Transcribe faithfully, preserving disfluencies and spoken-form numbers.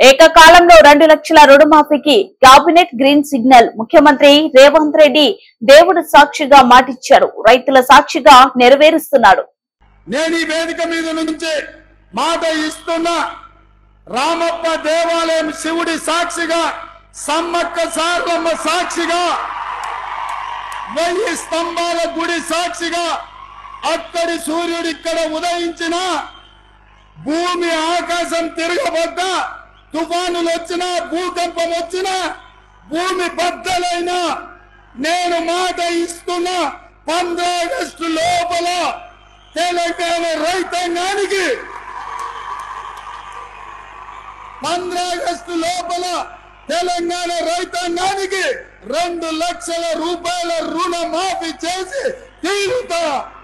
ఏకకాలంలో రెండు లక్షల రుణమాఫీకి కేబినెట్ గ్రీన్ సిగ్నల్. ముఖ్యమంత్రి రేవంత్ రెడ్డి దేవుడు సాక్షిగా మాటిచ్చారు, రైతుల సాక్షిగా నెరవేరుస్తున్నాడు. నేను ఈ వేదిక మీద నుంచి మాట ఇస్తున్నా. రామప్ప దేవాలయం శివుడి సాక్షిగా, సమ్మక్క సారలమ్మ సాక్షిగా, వెయ్యి స్తంభాల గుడి సాక్షిగా, అక్కడి సూర్యుడు ఇక్కడ ఉదయించిన, భూమి ఆకాశం తిరగబడ్డా, తుఫానులు వచ్చినా, భూకంపం వచ్చినా, భూమి బద్దలైనా నేను మాట ఇస్తున్నా. పంద్రా ఆగస్టు లోపల తెలంగాణ రైతాంగానికి పంద్రా ఆగస్టు లోపల తెలంగాణ రైతాంగానికి రెండు లక్షల రూపాయల రుణమాఫీ చేసి తీరుతా.